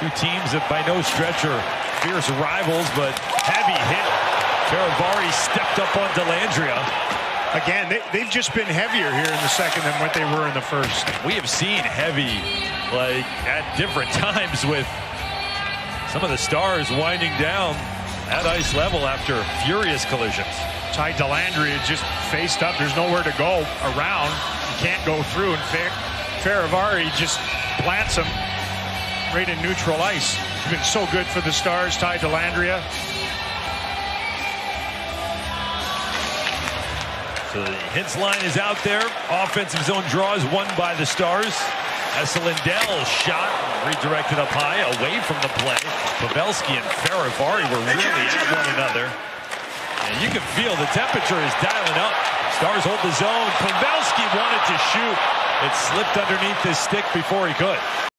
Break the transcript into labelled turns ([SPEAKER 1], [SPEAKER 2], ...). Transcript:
[SPEAKER 1] Two teams that by no stretch are fierce rivals, but heavy hit. Fehervary stepped up on Dellandrea.
[SPEAKER 2] Again, they've just been heavier here in the second than what they were in the first.
[SPEAKER 1] We have seen heavy, like, at different times with some of the Stars winding down at ice level after furious collisions.
[SPEAKER 2] Dellandrea just faced up. There's nowhere to go around. You can't go through, and Fehervary just plants him right in neutral ice. He's been so good for the Stars, Dellandrea.
[SPEAKER 1] So the hits line is out there. Offensive zone draws won by the Stars. Dellandrea shot redirected up high away from the play. Pavelski and Fehervary were really at one another. And you can feel the temperature is dialing up. Stars hold the zone. Pavelski wanted to shoot. It slipped underneath his stick before he could.